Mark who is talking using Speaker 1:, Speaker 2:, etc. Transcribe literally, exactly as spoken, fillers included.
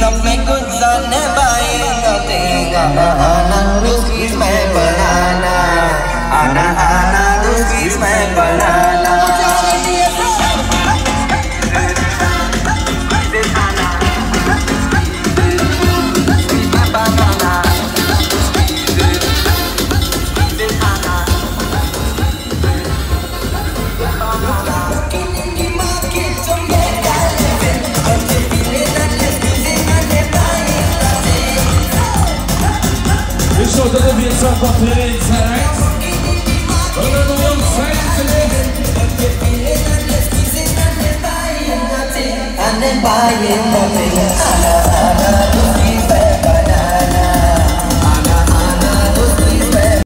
Speaker 1: up my goods and they buying nothing. Anna, Anna, to squeeze my banana. Anna, Anna, to squeeze my banana.
Speaker 2: So that will be a song of feelings, alright? We're gonna go outside today.
Speaker 1: And then buying nothing.